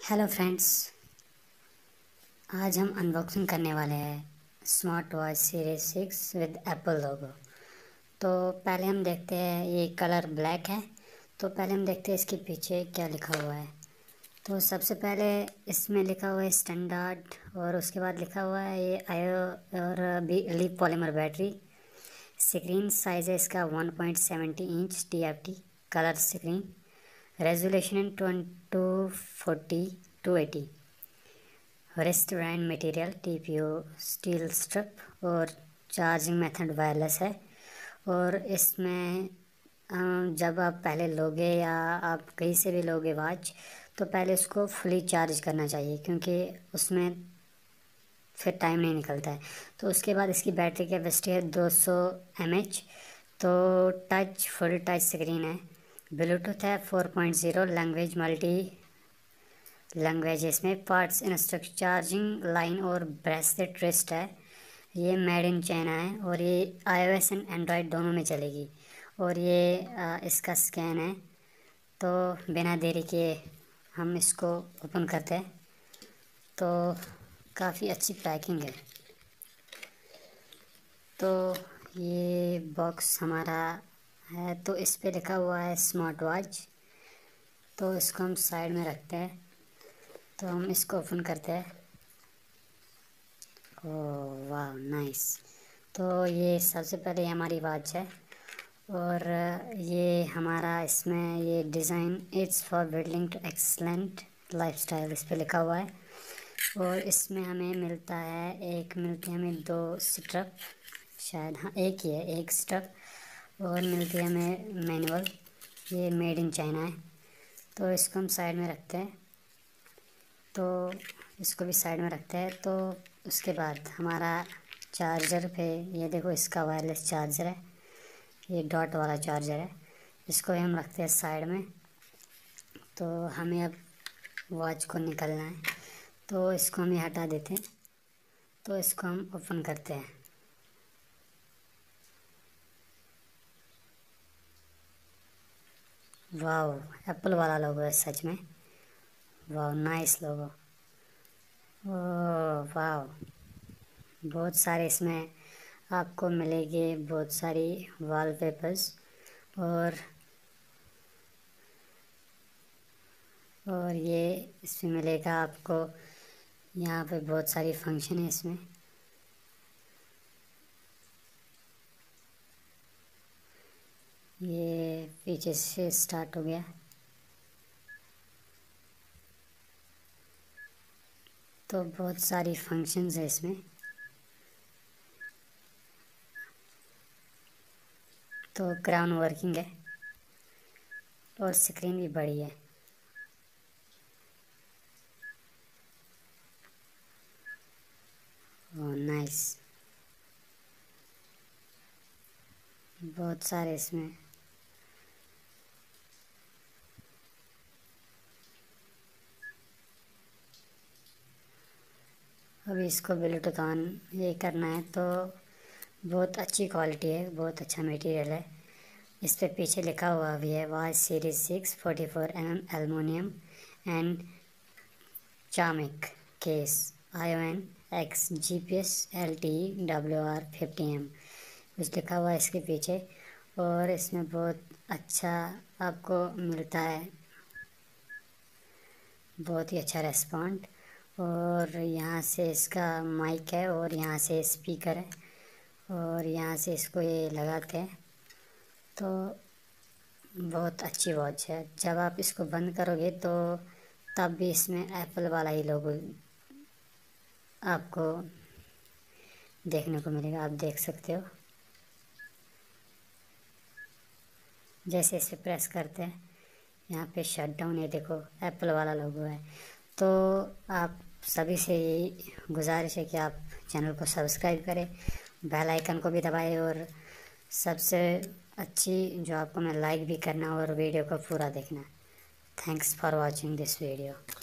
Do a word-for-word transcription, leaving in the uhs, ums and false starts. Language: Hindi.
हेलो फ्रेंड्स, आज हम अनबॉक्सिंग करने वाले हैं smart watch series six with Apple logo. तो पहले हम देखते हैं, ये कलर ब्लैक है। तो पहले हम देखते हैं इसके पीछे क्या लिखा हुआ है। तो सबसे पहले इसमें लिखा हुआ है स्टैंडर्ड, और उसके बाद लिखा हुआ है ये आयो और बी लीप पॉलीमर बैटरी। स्क्रीन साइज है इसका one point seventy inch T F T colour screen. Resolution two forty two eighty. Wrist band material T P U steel strip, और चार्जिंग मेथड वायरलेस है। और इसमें जब आप पहले लोगे या आप कहीं से भी लोगे वॉच, तो पहले उसको फुली चार्ज करना चाहिए, क्योंकि उसमें फिर टाइम नहीं निकलता है। तो उसके बाद इसकी बैटरी कैपेसिटी है दो सौ एम एच। तो टच फुल टच स्क्रीन है। ब्लूटूथ है four point zero. Language multi language इसमें। पार्ट्स इंस्ट्रक्शन चार्जिंग लाइन और ब्रेसलेट रिस्ट है। ये मेड इन चाइना है, और ये आईओएस एंड एंड्रॉयड दोनों में चलेगी। और ये आ, इसका स्कैन है। तो बिना देरी के हम इसको ओपन करते हैं। तो काफ़ी अच्छी पैकिंग है। तो ये बॉक्स हमारा है, तो इस पे लिखा हुआ है स्मार्ट वॉच। तो इसको हम साइड में रखते हैं। तो हम इसको ओपन करते हैं। ओह वाह, नाइस। तो ये सबसे पहले हमारी वॉच है, और ये हमारा इसमें ये design it's for building to excellent lifestyle इस पे लिखा हुआ है। और इसमें हमें मिलता है एक मिलती है हमें दो स्ट्रप, शायद हाँ एक ही है, एक स्ट्रप। और मिलती है हमें मैनुअल। ये मेड इन चाइना है। तो इसको हम साइड में रखते हैं। तो इसको भी साइड में रखते हैं। तो उसके बाद हमारा चार्जर पे ये देखो, इसका वायरलेस चार्जर है। ये डॉट वाला चार्जर है। इसको भी हम रखते हैं साइड में। तो हमें अब वॉच को निकलना है, तो इसको हम हटा देते हैं। तो इसको हम ओपन करते हैं। वाओ, एप्पल वाला लोगो है सच में। Wow, nice logo. Oh wow, बहुत सारे इसमें आपको मिलेगी, बहुत सारी वॉलपेपर्स। और और ये इसमें मिलेगा आपको, यहाँ पे बहुत सारी फंक्शन है इसमें। ये पीछे से स्टार्ट हो गया। तो बहुत सारी फंक्शंस है इसमें। तो क्राउन वर्किंग है, और स्क्रीन भी बड़ी है। ओह नाइस, बहुत सारे इसमें। अभी इसको ब्लूटूथ ऑन ये करना है। तो बहुत अच्छी क्वालिटी है, बहुत अच्छा मटेरियल है। इस पे पीछे लिखा हुआ भी है watch series six forty four M M aluminium and ceramic case I O N X G P S L T W R fifty M कुछ लिखा हुआ है इसके पीछे। और इसमें बहुत अच्छा आपको मिलता है, बहुत ही अच्छा रेस्पॉन्ड। और यहाँ से इसका माइक है, और यहाँ से स्पीकर है, और यहाँ से इसको ये लगाते हैं। तो बहुत अच्छी वॉच है। जब आप इसको बंद करोगे तो तब भी इसमें एप्पल वाला ही लोगो आपको देखने को मिलेगा। आप देख सकते हो, जैसे इसे प्रेस करते हैं यहाँ पे शट डाउन, ये देखो एप्पल वाला लोगो है। तो आप सभी से यही गुजारिश है कि आप चैनल को सब्सक्राइब करें, बेल आइकन को भी दबाएं, और सबसे अच्छी जो आपको मैं लाइक भी करना और वीडियो को पूरा देखना। Thanks for watching this video.